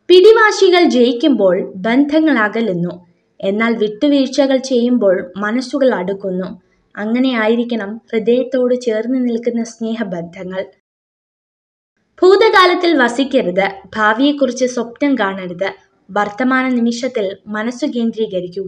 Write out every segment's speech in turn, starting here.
പിടിവാശികൾ ജയിക്കുമ്പോൾ ബന്ധങ്ങൾ അകലുന്നു. എന്നാൽ വിട്ടുവീഴ്ചകൾ ചെയ്യുമ്പോൾ മനസ്സുകൾ അടുക്കുന്നു. അങ്ങനെ ആയിരിക്കണം ഹൃദയത്തോട് ചേർന്ന് നിൽക്കുന്ന സ്നേഹബന്ധങ്ങൾ. ഭൂതകാലത്തിൽ വസിക്കരുത്. ഭാവിയെക്കുറിച്ച് സ്വപ്നം കാണരുത്. വർത്തമാന നിമിഷത്തിൽ മനസ്സു കേന്ദ്രീകരിക്കുക.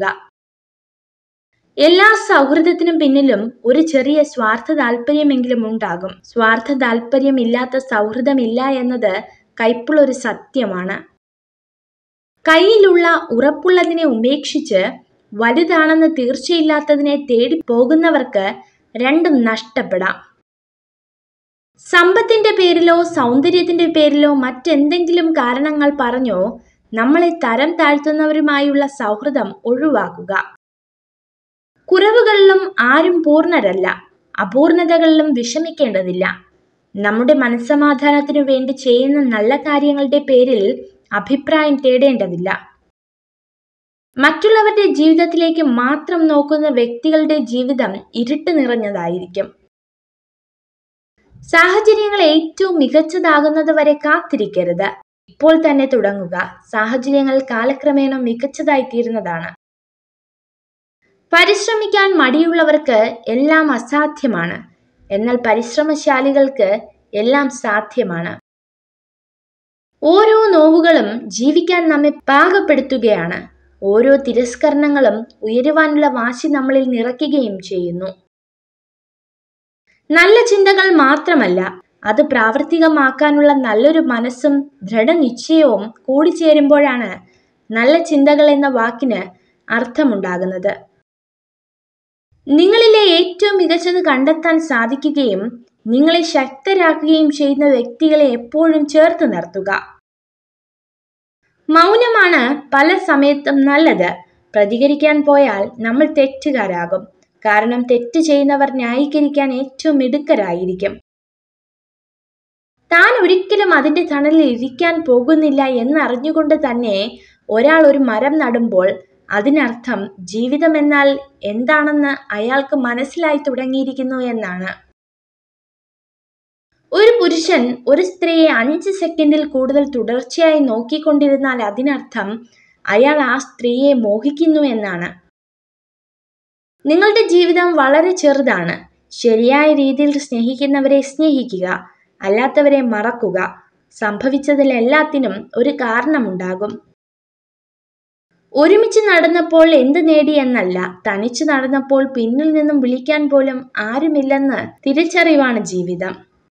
എല്ലാ സൗഹൃദത്തിനും പിന്നിലും ഒരു ചെറിയ സ്വാർത്ഥ താല്പര്യമെങ്കിലും ഉണ്ടാകും. സ്വാർത്ഥ താല്പര്യം ഇല്ലാത്ത സൗഹൃദമില്ല എന്നത് കൈപ്പുള്ളൊരു സത്യമാണ്. കയ്യിലുള്ള ഉറപ്പുള്ളതിനെ ഉപേക്ഷിച്ച് വലുതാണെന്ന് തീർച്ചയില്ലാത്തതിനെ തേടി പോകുന്നവർക്ക് രണ്ടും നഷ്ടപ്പെടാം. സമ്പത്തിന്റെ പേരിലോ സൗന്ദര്യത്തിന്റെ പേരിലോ മറ്റെന്തെങ്കിലും കാരണങ്ങൾ പറഞ്ഞോ നമ്മളെ തരം താഴ്ത്തുന്നവരുമായുള്ള സൗഹൃദം ഒഴിവാക്കുക. കുറവുകളിലും ആരും പൂർണ്ണരല്ല. അപൂർണതകളിലും വിഷമിക്കേണ്ടതില്ല. നമ്മുടെ മനസ്സമാധാനത്തിനു വേണ്ടി ചെയ്യുന്ന നല്ല കാര്യങ്ങളുടെ പേരിൽ അഭിപ്രായം തേടേണ്ടതില്ല. മറ്റുള്ളവരുടെ ജീവിതത്തിലേക്ക് മാത്രം നോക്കുന്ന വ്യക്തികളുടെ ജീവിതം ഇരുട്ട് നിറഞ്ഞതായിരിക്കും. സാഹചര്യങ്ങൾ ഏറ്റവും മികച്ചതാകുന്നത് വരെ കാത്തിരിക്കരുത്. ഇപ്പോൾ തന്നെ തുടങ്ങുക. സാഹചര്യങ്ങൾ കാലക്രമേണ മികച്ചതായി തീരുന്നതാണ്. പരിശ്രമിക്കാൻ മടിയുള്ളവർക്ക് എല്ലാം അസാധ്യമാണ്. എന്നാൽ പരിശ്രമശാലികൾക്ക് എല്ലാം സാധ്യമാണ്. ഓരോ നോവുകളും ജീവിക്കാൻ നമ്മെ പാകപ്പെടുത്തുകയാണ്. ഓരോ തിരസ്കരണങ്ങളും ഉയരുവാനുള്ള വാശി നമ്മളിൽ നിറയ്ക്കുകയും ചെയ്യുന്നു. നല്ല ചിന്തകൾ മാത്രമല്ല, അത് പ്രാവർത്തികമാക്കാനുള്ള നല്ലൊരു മനസ്സും ദൃഢനിശ്ചയവും കൂടിച്ചേരുമ്പോഴാണ് നല്ല ചിന്തകൾ എന്ന വാക്കിന് അർത്ഥമുണ്ടാകുന്നത്. നിങ്ങളിലെ ഏറ്റവും മികച്ചത് കണ്ടെത്താൻ സാധിക്കുകയും നിങ്ങളെ ശക്തരാക്കുകയും ചെയ്യുന്ന വ്യക്തികളെ എപ്പോഴും ചേർത്ത് നിർത്തുക. മൗനമാണ് പല സമയത്തും നല്ലത്. പ്രതികരിക്കാൻ പോയാൽ നമ്മൾ തെറ്റുകാരാകും. കാരണം തെറ്റ് ചെയ്യുന്നവർ ന്യായീകരിക്കാൻ ഏറ്റവും മിടുക്കരായിരിക്കും. താൻ ഒരിക്കലും അതിന്റെ തണലിൽ ഇരിക്കാൻ പോകുന്നില്ല എന്നറിഞ്ഞുകൊണ്ട് തന്നെ ഒരാൾ ഒരു മരം നടുമ്പോൾ അതിനർത്ഥം ജീവിതം എന്നാൽ എന്താണെന്ന് അയാൾക്ക് മനസ്സിലായി തുടങ്ങിയിരിക്കുന്നു എന്നാണ്. ഒരു പുരുഷൻ ഒരു സ്ത്രീയെ 5 സെക്കൻഡിൽ കൂടുതൽ തുടർച്ചയായി നോക്കിക്കൊണ്ടിരുന്നാൽ അതിനർത്ഥം അയാൾ ആ സ്ത്രീയെ മോഹിക്കുന്നു എന്നാണ്. നിങ്ങളുടെ ജീവിതം വളരെ ചെറുതാണ്. ശരിയായ രീതിയിൽ സ്നേഹിക്കുന്നവരെ സ്നേഹിക്കുക, അല്ലാത്തവരെ മറക്കുക. സംഭവിച്ചതിലെല്ലാത്തിനും ഒരു കാരണമുണ്ടാകും. ഒരുമിച്ച് നടന്നപ്പോൾ എന്ത് നേടി എന്നല്ല, തനിച്ചു നടന്നപ്പോൾ പിന്നിൽ നിന്നും വിളിക്കാൻ പോലും ആരുമില്ലെന്ന് തിരിച്ചറിവാണ് ജീവിതം.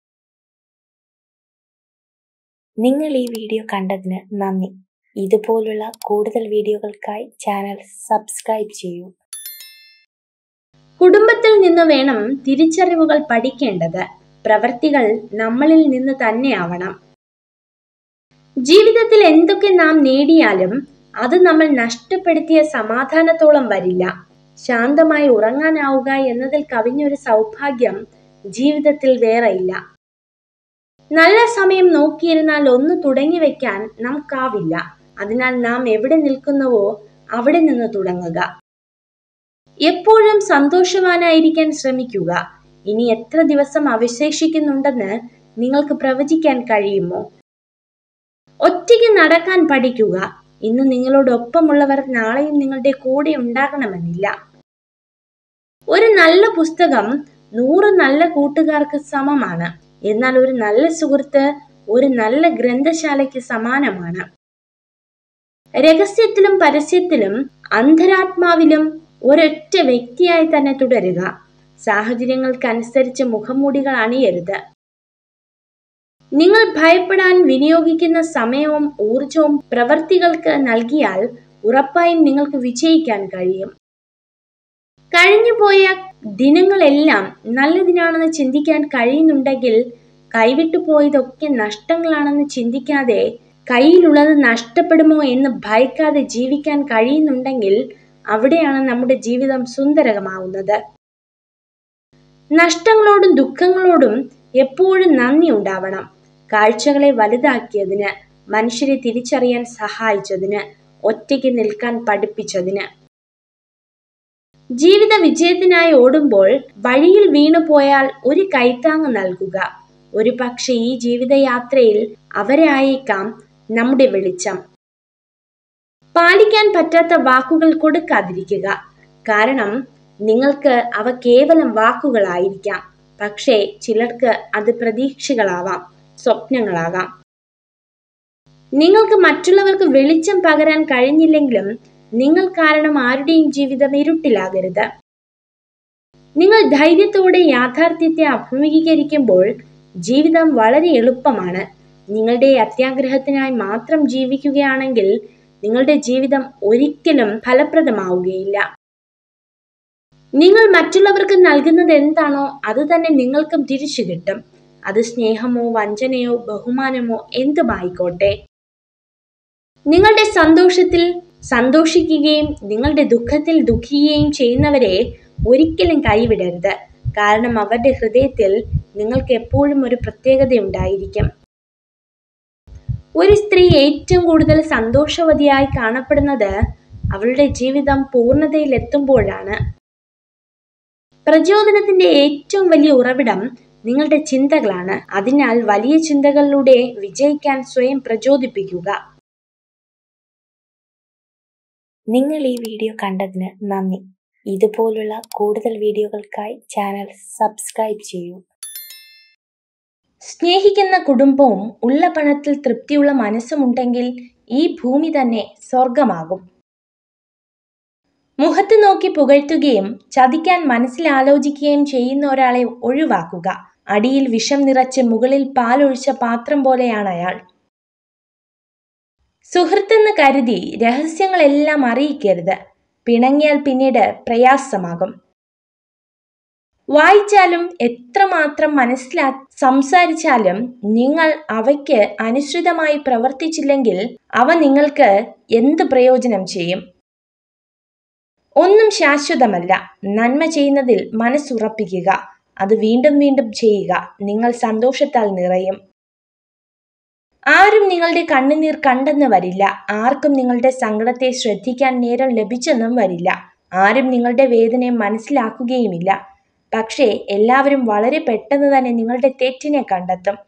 നിങ്ങൾ ഈ വീഡിയോ കണ്ടതിന് നന്ദി. ഇതുപോലുള്ള കൂടുതൽ വീഡിയോകൾക്കായി ചാനൽ സബ്സ്ക്രൈബ് ചെയ്യൂ. കുടുംബത്തിൽ നിന്ന് വേണം തിരിച്ചറിവുകൾ പഠിക്കേണ്ടത്. പ്രവൃത്തികൾ നമ്മളിൽ നിന്ന് തന്നെയാവണം. ജീവിതത്തിൽ എന്തൊക്കെ നാം നേടിയാലും അത് നമ്മൾ നഷ്ടപ്പെടുത്തിയ സമാധാനത്തോളം വരില്ല. ശാന്തമായി ഉറങ്ങാനാവുക എന്നതിൽ കവിഞ്ഞൊരു സൗഭാഗ്യം ജീവിതത്തിൽ വേറെയില്ല. നല്ല സമയം നോക്കിയിരുന്നാൽ ഒന്ന് തുടങ്ങി വെക്കാൻ നമുക്കാവില്ല. അതിനാൽ നാം എവിടെ നിൽക്കുന്നുവോ അവിടെ നിന്ന് തുടങ്ങുക. എപ്പോഴും സന്തോഷവാനായിരിക്കാൻ ശ്രമിക്കുക. ഇനി എത്ര ദിവസം അവശേഷിക്കുന്നുണ്ടെന്ന് നിങ്ങൾക്ക് പ്രവചിക്കാൻ കഴിയുമോ? ഒറ്റയ്ക്ക് നടക്കാൻ പഠിക്കുക. ഇന്ന് നിങ്ങളോടൊപ്പമുള്ളവർ നാളെയും നിങ്ങളുടെ കൂടെ ഉണ്ടാകണമെന്നില്ല. ഒരു നല്ല പുസ്തകം 100 നല്ല കൂട്ടുകാർക്ക് സമമാണ്. എന്നാൽ ഒരു നല്ല സുഹൃത്ത് ഒരു നല്ല ഗ്രന്ഥശാലയ്ക്ക് സമാനമാണ്. രഹസ്യത്തിലും പരസ്യത്തിലും അന്തരാത്മാവിലും ഒരൊറ്റ വ്യക്തിയായി തന്നെ തുടരുക. സാഹചര്യങ്ങൾക്കനുസരിച്ച് മുഖംമൂടികൾ അണിയരുത്. നിങ്ങൾ ഭയപ്പെടാൻ വിനിയോഗിക്കുന്ന സമയവും ഊർജവും പ്രവൃത്തികൾക്ക് നൽകിയാൽ ഉറപ്പായും നിങ്ങൾക്ക് വിജയിക്കാൻ കഴിയും. കഴിഞ്ഞുപോയ ദിനങ്ങളെല്ലാം നല്ലതിനാണെന്ന് ചിന്തിക്കാൻ കഴിയുന്നുണ്ടെങ്കിൽ കൈവിട്ടു പോയതൊക്കെ നഷ്ടങ്ങളാണെന്ന് ചിന്തിക്കാതെ കയ്യിലുള്ളത് നഷ്ടപ്പെടുമോ എന്ന് ഭയക്കാതെ ജീവിക്കാൻ കഴിയുന്നുണ്ടെങ്കിൽ അവിടെയാണ് നമ്മുടെ ജീവിതം സുന്ദരമാവുന്നത്. നഷ്ടങ്ങളോടും ദുഃഖങ്ങളോടും എപ്പോഴും നന്ദി ഉണ്ടാവണം. കാഴ്ചകളെ വലുതാക്കിയതിന്, മനുഷ്യരെ തിരിച്ചറിയാൻ സഹായിച്ചതിന്, ഒറ്റയ്ക്ക് നിൽക്കാൻ പഠിപ്പിച്ചതിന്. ജീവിത വിജയത്തിനായി ഓടുമ്പോൾ വഴിയിൽ വീണുപോയാൽ ഒരു കൈത്താങ്ങ് നൽകുക. ഒരു പക്ഷെ ഈ ജീവിതയാത്രയിൽ അവരെ ആയേക്കാം നമ്മുടെ വെളിച്ചം. പാലിക്കാൻ പറ്റാത്ത വാക്കുകൾ കൊടുക്കാതിരിക്കുക. കാരണം നിങ്ങൾക്ക് അവ കേവലം വാക്കുകളായിരിക്കാം, പക്ഷേ ചിലർക്ക് അത് പ്രതീക്ഷകളാവാം, സ്വപ്നങ്ങളാകാം. നിങ്ങൾക്ക് മറ്റുള്ളവർക്ക് വെളിച്ചം പകരാൻ കഴിഞ്ഞില്ലെങ്കിലും നിങ്ങൾ കാരണം ആരുടെയും ജീവിതം ഇരുട്ടിലാകരുത്. നിങ്ങൾ ധൈര്യത്തോടെ യാഥാർത്ഥ്യത്തെ അഭിമുഖീകരിക്കുമ്പോൾ ജീവിതം വളരെ എളുപ്പമാണ്. നിങ്ങളുടെ അത്യാഗ്രഹത്തിനായി മാത്രം ജീവിക്കുകയാണെങ്കിൽ നിങ്ങളുടെ ജീവിതം ഒരിക്കലും ഫലപ്രദമാവുകയില്ല. നിങ്ങൾ മറ്റുള്ളവർക്ക് നൽകുന്നത് എന്താണോ അത് തന്നെ നിങ്ങൾക്കും തിരിച്ചു കിട്ടും. അത് സ്നേഹമോ വഞ്ചനയോ ബഹുമാനമോ എന്തുമായിക്കോട്ടെ. നിങ്ങളുടെ സന്തോഷത്തിൽ സന്തോഷിക്കുകയും നിങ്ങളുടെ ദുഃഖത്തിൽ ദുഃഖിക്കുകയും ചെയ്യുന്നവരെ ഒരിക്കലും കൈവിടരുത്. കാരണം അവരുടെ ഹൃദയത്തിൽ നിങ്ങൾക്ക് എപ്പോഴും ഒരു പ്രത്യേകതയുണ്ടായിരിക്കും. ഒരു സ്ത്രീ ഏറ്റവും കൂടുതൽ സന്തോഷവതിയായി കാണപ്പെടുന്നത് അവളുടെ ജീവിതം പൂർണ്ണതയിലെത്തുമ്പോഴാണ്. പ്രചോദനത്തിന്റെ ഏറ്റവും വലിയ ഉറവിടം നിങ്ങളുടെ ചിന്തകളാണ്. അതിനാൽ വലിയ ചിന്തകളിലൂടെ വിജയിക്കാൻ സ്വയം പ്രചോദിപ്പിക്കുക. നിങ്ങൾ ഈ വീഡിയോ കണ്ടതിന് നന്ദി. ഇതുപോലുള്ള കൂടുതൽ വീഡിയോകൾക്കായി ചാനൽ സബ്സ്ക്രൈബ് ചെയ്യൂ. സ്നേഹിക്കുന്ന കുടുംബവും ഉള്ള പണത്തിൽ തൃപ്തിയുള്ള മനസ്സുമുണ്ടെങ്കിൽ ഈ ഭൂമി തന്നെ സ്വർഗമാകും. മുഖത്ത് നോക്കി പുകഴ്ത്തുകയും ചതിക്കാൻ മനസ്സിലാലോചിക്കുകയും ചെയ്യുന്ന ഒരാളെ ഒഴിവാക്കുക. അടിയിൽ വിഷം നിറച്ച് മുകളിൽ പാലൊഴിച്ച പാത്രം പോലെയാണ് അയാൾ. സുഹൃത്തെന്ന് കരുതി രഹസ്യങ്ങളെല്ലാം അറിയിക്കരുത്. പിണങ്ങിയാൽ പിന്നീട് പ്രയാസമാകും. വായിച്ചാലും എത്രമാത്രം സംസാരിച്ചാലും നിങ്ങൾ അവയ്ക്ക് അനുസൃതമായി പ്രവർത്തിച്ചില്ലെങ്കിൽ അവ നിങ്ങൾക്ക് എന്ത് പ്രയോജനം ചെയ്യും? ഒന്നും ശാശ്വതമല്ല. നന്മ ചെയ്യുന്നതിൽ മനസ്സുറപ്പിക്കുക. അത് വീണ്ടും വീണ്ടും ചെയ്യുക. നിങ്ങൾ സന്തോഷത്താൽ നിറയും. ആരും നിങ്ങളുടെ കണ്ണുനീർ കണ്ടെന്ന് വരില്ല. ആർക്കും നിങ്ങളുടെ സങ്കടത്തെ ശ്രദ്ധിക്കാൻ നേരം ലഭിച്ചെന്നും വരില്ല. ആരും നിങ്ങളുടെ വേദനയെ മനസ്സിലാക്കുകയുമില്ല. പക്ഷേ എല്ലാവരും വളരെ പെട്ടെന്ന് തന്നെ നിങ്ങളുടെ തെറ്റിനെ കണ്ടെത്തും.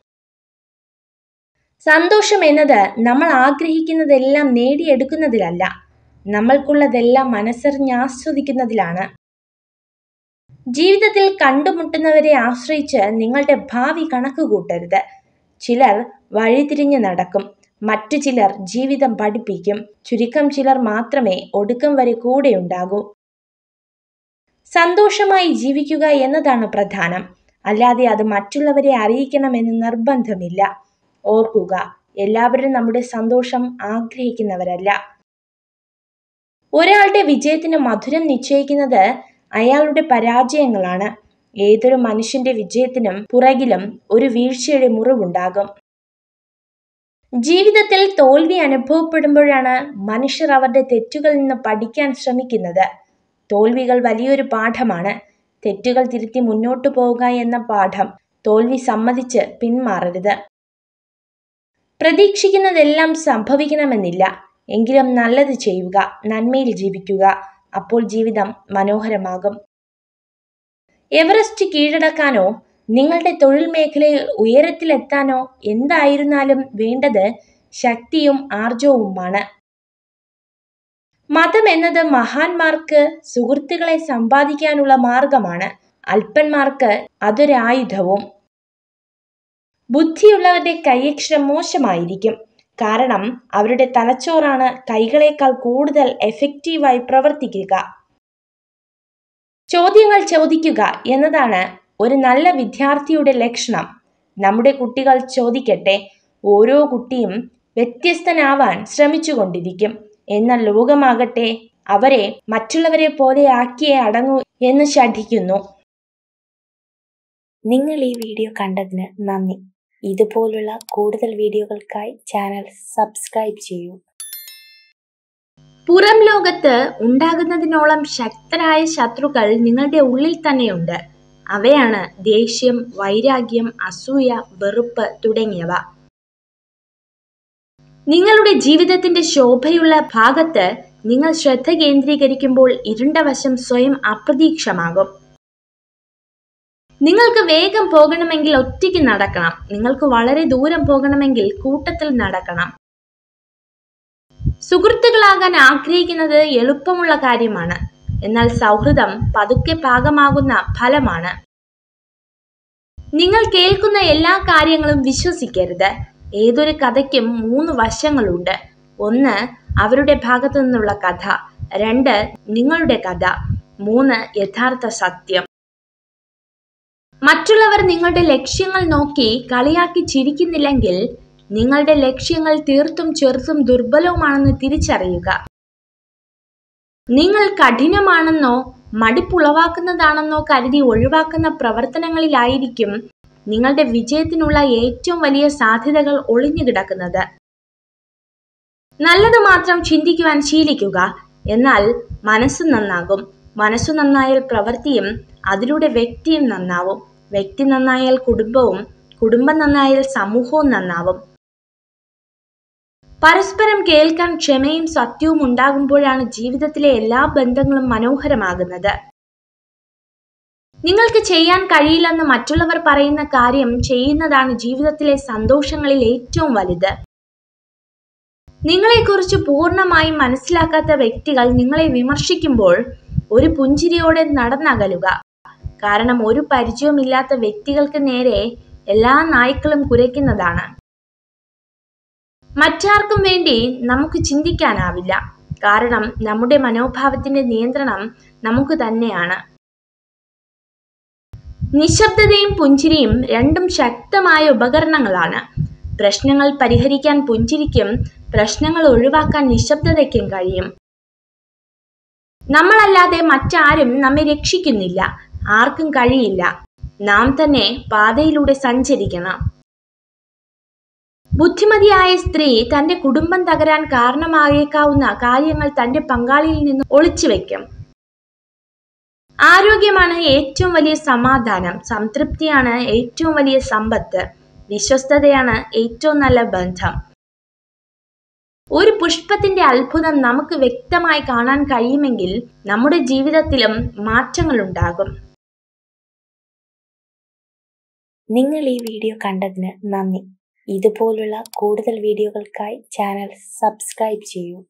സന്തോഷം എന്നത് നമ്മൾ ആഗ്രഹിക്കുന്നതെല്ലാം നേടിയെടുക്കുന്നതിലല്ല, നമ്മൾക്കുള്ളതെല്ലാം മനസ്സറിഞ്ഞ് ആസ്വദിക്കുന്നതിലാണ്. ജീവിതത്തിൽ കണ്ടുമുട്ടുന്നവരെ ആശ്രയിച്ച് നിങ്ങളുടെ ഭാവി കണക്കുകൂട്ടരുത്. ചിലർ വഴിതിരിഞ്ഞ് നടക്കും, മറ്റു ചിലർ ജീവിതം പഠിപ്പിക്കും. ചുരുക്കം ചിലർ മാത്രമേ ഒടുക്കം വരെ കൂടെയുണ്ടാകൂ. സന്തോഷമായി ജീവിക്കുക എന്നതാണ് പ്രധാനം, അല്ലാതെ അത് മറ്റുള്ളവരെ അറിയിക്കണമെന്ന് നിർബന്ധമില്ല. ഓർക്കുക, എല്ലാവരും നമ്മുടെ സന്തോഷം ആഗ്രഹിക്കുന്നവരല്ല. ഒരാളുടെ വിജയത്തിന് മധുരം നിശ്ചയിക്കുന്നത് അയാളുടെ പരാജയങ്ങളാണ്. ഏതൊരു മനുഷ്യന്റെ വിജയത്തിനും പുറകിലും ഒരു വീഴ്ചയുടെ മുറിവുണ്ടാകും. ജീവിതത്തിൽ തോൽവി അനുഭവപ്പെടുമ്പോഴാണ് മനുഷ്യർ അവരുടെ തെറ്റുകളിൽ നിന്ന് പഠിക്കാൻ ശ്രമിക്കുന്നത്. തോൽവികൾ വലിയൊരു പാഠമാണ്. തെറ്റുകൾ തിരുത്തി മുന്നോട്ടു പോവുക എന്ന പാഠം. തോൽവി സമ്മതിച്ച് പിന്മാറരുത്. പ്രതീക്ഷിക്കുന്നതെല്ലാം സംഭവിക്കണമെന്നില്ല. എങ്കിലും നല്ലത് ചെയ്യുക, നന്മയിൽ ജീവിക്കുക. അപ്പോൾ ജീവിതം മനോഹരമാകും. എവറസ്റ്റ് കീഴടക്കാനോ നിങ്ങളുടെ തൊഴിൽ മേഖലയിൽ ഉയരത്തിലെത്താനോ എന്തായിരുന്നാലും വേണ്ടത് ശക്തിയും ആർജവുമാണ്. മതം എന്നത് മഹാന്മാർക്ക് സുഹൃത്തുക്കളെ സമ്പാദിക്കാനുള്ള മാർഗമാണ്. അല്പന്മാർക്ക് അതൊരായുധവും. ബുദ്ധിയുള്ളവരുടെ കൈയക്ഷരം മോശമായിരിക്കും. കാരണം അവരുടെ തലച്ചോറാണ് കൈകളേക്കാൾ കൂടുതൽ എഫക്റ്റീവായി പ്രവർത്തിക്കുക. ചോദ്യങ്ങൾ ചോദിക്കുക എന്നതാണ് ഒരു നല്ല വിദ്യാർത്ഥിയുടെ ലക്ഷണം. നമ്മുടെ കുട്ടികൾ ചോദിക്കട്ടെ. ഓരോ കുട്ടിയും വ്യത്യസ്തനാവാൻ ശ്രമിച്ചുകൊണ്ടിരിക്കും. എന്നാൽ ലോകമാകട്ടെ അവരെ മറ്റുള്ളവരെ പോലെ ആക്കിയേ അടങ്ങൂ എന്ന് ശഠിക്കുന്നു. നിങ്ങൾ ഈ വീഡിയോ കണ്ടതിന് നന്ദി. ഇതുപോലുള്ള കൂടുതൽ വീഡിയോകൾക്കായി ചാനൽ സബ്സ്ക്രൈബ് ചെയ്യൂ. പുറം ലോകത്ത് ഉണ്ടാകുന്നതിനോളം ശക്തരായ ശത്രുക്കൾ നിങ്ങളുടെ ഉള്ളിൽ തന്നെയുണ്ട്. അവയാണ് ദേഷ്യം, വൈരാഗ്യം, അസൂയ, വെറുപ്പ് തുടങ്ങിയവ. നിങ്ങളുടെ ജീവിതത്തിന്റെ ശോഭയുള്ള ഭാഗത്ത് നിങ്ങൾ ശ്രദ്ധ കേന്ദ്രീകരിക്കുമ്പോൾ ഇരുണ്ട വശം സ്വയം അപ്രതീക്ഷമാകും. നിങ്ങൾക്ക് വേഗം പോകണമെങ്കിൽ ഒറ്റയ്ക്ക് നടക്കണം. നിങ്ങൾക്ക് വളരെ ദൂരം പോകണമെങ്കിൽ കൂട്ടത്തിൽ നടക്കണം. സുഹൃത്തുക്കളാകാൻ ആഗ്രഹിക്കുന്നത് എളുപ്പമുള്ള കാര്യമാണ്, എന്നാൽ സൗഹൃദം പതുക്കെ പാകമാകുന്ന ഫലമാണ്. നിങ്ങൾ കേൾക്കുന്ന എല്ലാ കാര്യങ്ങളും വിശ്വസിക്കരുത്. ഏതൊരു കഥയ്ക്കും 3 വശങ്ങളുണ്ട്. 1 അവരുടെ ഭാഗത്തു നിന്നുള്ള കഥ, 2 നിങ്ങളുടെ കഥ, 3 യഥാർത്ഥ സത്യം. മറ്റുള്ളവർ നിങ്ങളുടെ ലക്ഷ്യങ്ങൾ നോക്കി കളിയാക്കി ചിരിക്കുന്നില്ലെങ്കിൽ നിങ്ങളുടെ ലക്ഷ്യങ്ങൾ തീർത്തും ചെറുതും ദുർബലവുമാണെന്ന് തിരിച്ചറിയുക. നിങ്ങൾ കഠിനമാണെന്നോ മടിപ്പുളവാക്കുന്നതാണെന്നോ കരുതി ഒഴിവാക്കുന്ന പ്രവർത്തനങ്ങളിലായിരിക്കും നിങ്ങളുടെ വിജയത്തിനുള്ള ഏറ്റവും വലിയ സാധ്യതകൾ ഒളിഞ്ഞു കിടക്കുന്നത്. നല്ലത് മാത്രം ചിന്തിക്കുവാൻ ശീലിക്കുക, എന്നാൽ മനസ്സ് നന്നാകും. മനസ്സു നന്നായാൽ പ്രവൃത്തിയും അതിലൂടെ വ്യക്തിയും നന്നാവും. വ്യക്തി നന്നായാൽ കുടുംബവും, കുടുംബം നന്നായാൽ സമൂഹവും നന്നാവും. പരസ്പരം കേൾക്കാൻ ക്ഷമയും സത്യവും ഉണ്ടാകുമ്പോഴാണ് ജീവിതത്തിലെ എല്ലാ ബന്ധങ്ങളും മനോഹരമാകുന്നത്. നിങ്ങൾക്ക് ചെയ്യാൻ കഴിയില്ലെന്ന് മറ്റുള്ളവർ പറയുന്ന കാര്യം ചെയ്യുന്നതാണ് ജീവിതത്തിലെ സന്തോഷങ്ങളിൽ ഏറ്റവും വലുത്. നിങ്ങളെക്കുറിച്ച് പൂർണ്ണമായും മനസ്സിലാക്കാത്ത വ്യക്തികൾ നിങ്ങളെ വിമർശിക്കുമ്പോൾ ഒരു പുഞ്ചിരിയോടെ നടന്നകലുക. കാരണം ഒരു പരിചയവുമില്ലാത്ത വ്യക്തികൾക്ക് നേരെ എല്ലാ നായ്ക്കളും കുരയ്ക്കുന്നതാണ്. മറ്റാർക്കും വേണ്ടി നമുക്ക് ചിന്തിക്കാനാവില്ല, കാരണം നമ്മുടെ മനോഭാവത്തിന്റെ നിയന്ത്രണം നമുക്ക് തന്നെയാണ്. നിശബ്ദതയും പുഞ്ചിരിയും രണ്ടും ശക്തമായ ഉപകരണങ്ങളാണ്. പ്രശ്നങ്ങൾ പരിഹരിക്കാൻ പുഞ്ചിരിക്കും, പ്രശ്നങ്ങൾ ഒഴിവാക്കാൻ നിശബ്ദതയ്ക്കും കഴിയും. നമ്മളല്ലാതെ മറ്റാരും നമ്മെ രക്ഷിക്കുന്നില്ല, ആർക്കും കഴിയില്ല. നാം തന്നെ പാതയിലൂടെ സഞ്ചരിക്കണം. ബുദ്ധിമതിയായ സ്ത്രീ തന്റെ കുടുംബം തകരാൻ കാരണമായേക്കാവുന്ന കാര്യങ്ങൾ തന്റെ പങ്കാളിയിൽ നിന്ന് ഒളിച്ചുവെക്കും. ആരോഗ്യമാണ് ഏറ്റവും വലിയ സമാധാനം, സംതൃപ്തിയാണ് ഏറ്റവും വലിയ സമ്പത്ത്, വിശ്വസ്തതയാണ് ഏറ്റവും നല്ല ബന്ധം. ഒരു പുഷ്പത്തിന്റെ അത്ഭുതം നമുക്ക് വ്യക്തമായി കാണാൻ കഴിയുമെങ്കിൽ നമ്മുടെ ജീവിതത്തിലും മാറ്റങ്ങൾ ഉണ്ടാകും. നിങ്ങൾ ഈ വീഡിയോ കണ്ടതിന് നന്ദി. ഇതുപോലുള്ള കൂടുതൽ വീഡിയോകൾക്കായി ചാനൽ സബ്സ്ക്രൈബ് ചെയ്യൂ.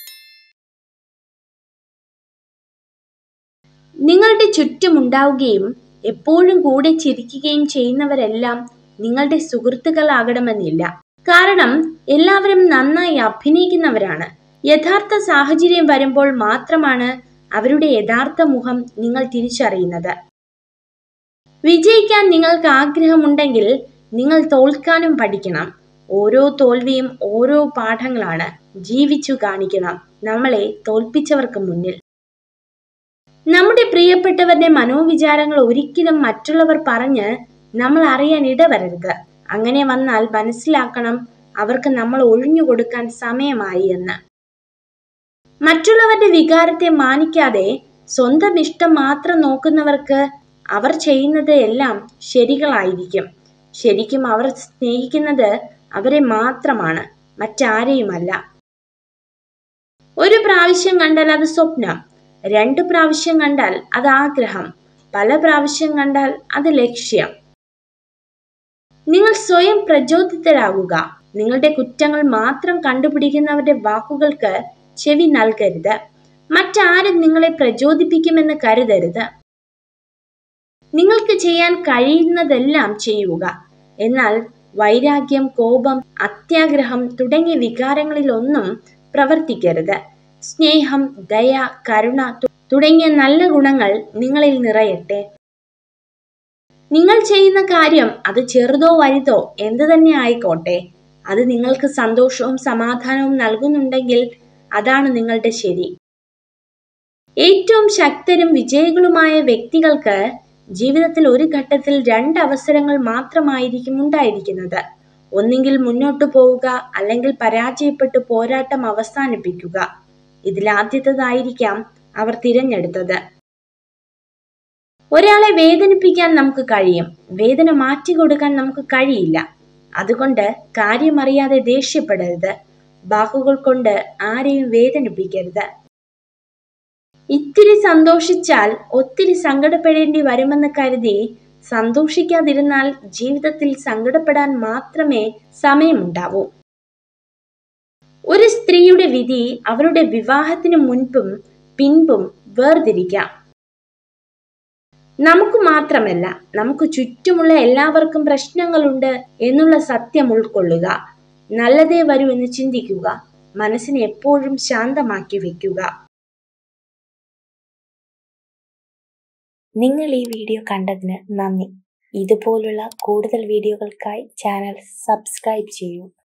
നിങ്ങളുടെ ചുറ്റുമുണ്ടാവുകയും എപ്പോഴും കൂടെ ചിരിക്കുകയും ചെയ്യുന്നവരെല്ലാം നിങ്ങളുടെ സുഹൃത്തുക്കളാകണമെന്നില്ല. കാരണം എല്ലാവരും നന്നായി അഭിനയിക്കുന്നവരാണ്. യഥാർത്ഥ സാഹചര്യം വരുമ്പോൾ മാത്രമാണ് അവരുടെ യഥാർത്ഥ മുഖം നിങ്ങൾ തിരിച്ചറിയുന്നത്. വിജയിക്കാൻ നിങ്ങൾക്ക് ആഗ്രഹമുണ്ടെങ്കിൽ നിങ്ങൾ തോൽക്കാനും പഠിക്കണം. ഓരോ തോൽവിയും ഓരോ പാഠങ്ങളാണ്. ജീവിച്ചു കാണിക്കണം നമ്മളെ തോൽപ്പിച്ചവർക്ക് മുന്നിൽ. നമ്മുടെ പ്രിയപ്പെട്ടവരുടെ മനോവിചാരങ്ങൾ ഒരിക്കലും മറ്റുള്ളവർ പറഞ്ഞ് നമ്മൾ അറിയാൻ ഇടവരരുത്. അങ്ങനെ വന്നാൽ മനസ്സിലാക്കണം അവർക്ക് നമ്മൾ ഒഴിഞ്ഞു കൊടുക്കാൻ സമയമായി എന്ന്. മറ്റുള്ളവരുടെ വികാരത്തെ മാനിക്കാതെ സ്വന്തം ഇഷ്ടം മാത്രം നോക്കുന്നവർക്ക് അവർ ചെയ്യുന്നത് എല്ലാം ശരികളായിരിക്കും. ശരിക്കും അവർ സ്നേഹിക്കുന്നത് അവരെ മാത്രമാണ്, മറ്റാരെയുമല്ല. ഒരു പ്രാവശ്യം കണ്ടാൽ അത് സ്വപ്നം, 2 പ്രാവശ്യം കണ്ടാൽ അത് ആഗ്രഹം, പല പ്രാവശ്യം കണ്ടാൽ അത് ലക്ഷ്യം. നിങ്ങൾ സ്വയം പ്രചോദിതരാകുക. നിങ്ങളുടെ കുറ്റങ്ങൾ മാത്രം കണ്ടുപിടിക്കുന്നവരുടെ വാക്കുകൾക്ക് ചെവി നൽകരുത്. മറ്റാരും നിങ്ങളെ പ്രചോദിപ്പിക്കുമെന്ന് കരുതരുത്. നിങ്ങൾക്ക് ചെയ്യാൻ കഴിയുന്നതെല്ലാം ചെയ്യുക. എന്നാൽ വൈരാഗ്യം, കോപം, അത്യാഗ്രഹം തുടങ്ങിയ വികാരങ്ങളിലൊന്നും പ്രവർത്തിക്കരുത്. സ്നേഹം, ദയ, കരുണ തുടങ്ങിയ നല്ല ഗുണങ്ങൾ നിങ്ങളിൽ നിറയട്ടെ. നിങ്ങൾ ചെയ്യുന്ന കാര്യം അത് ചെറുതോ വലുതോ എന്തു തന്നെ ആയിക്കോട്ടെ, അത് നിങ്ങൾക്ക് സന്തോഷവും സമാധാനവും നൽകുന്നുണ്ടെങ്കിൽ അതാണ് നിങ്ങളുടെ ശരി. ഏറ്റവും ശക്തരും വിജയികളുമായ വ്യക്തികൾക്ക് ജീവിതത്തിൽ ഒരു ഘട്ടത്തിൽ 2 അവസരങ്ങൾ മാത്രമായിരിക്കും ഉണ്ടായിരിക്കുന്നത്. ഒന്നുകിൽ മുന്നോട്ടു പോവുക, അല്ലെങ്കിൽ പരാജയപ്പെട്ട് പോരാട്ടം അവസാനിപ്പിക്കുക. ഇതിലാദ്യത്തേതായിരിക്കാം അവർ തിരഞ്ഞെടുത്തത്. ഒരാളെ വേദനിപ്പിക്കാൻ നമുക്ക് കഴിയും, വേദന മാറ്റിക്കൊടുക്കാൻ നമുക്ക് കഴിയില്ല. അതുകൊണ്ട് കാര്യമറിയാതെ ദേഷ്യപ്പെടരുത്. വാക്കുകൾ കൊണ്ട് ആരെയും വേദനിപ്പിക്കരുത്. ഇത്തിരി സന്തോഷിച്ചാൽ ഒത്തിരി സങ്കടപ്പെടേണ്ടി വരുമെന്ന് കരുതി സന്തോഷിക്കാതിരുന്നാൽ ജീവിതത്തിൽ സങ്കടപ്പെടാൻ മാത്രമേ സമയമുണ്ടാവൂ. ഒരു സ്ത്രീയുടെ വിധി അവരുടെ വിവാഹത്തിന് മുൻപും പിൻപും വേർതിരിക്കാം. നമുക്ക് മാത്രമല്ല, നമുക്ക് ചുറ്റുമുള്ള എല്ലാവർക്കും പ്രശ്നങ്ങളുണ്ട് എന്നുള്ള സത്യം ഉൾക്കൊള്ളുക. നല്ലതേ വരൂ എന്ന് ചിന്തിക്കുക. മനസ്സിനെ എപ്പോഴും ശാന്തമാക്കി വെക്കുക. നിങ്ങൾ ഈ വീഡിയോ കണ്ടതിന് നന്ദി. ഇതുപോലുള്ള കൂടുതൽ വീഡിയോകൾക്കായി ചാനൽ സബ്സ്ക്രൈബ് ചെയ്യൂ.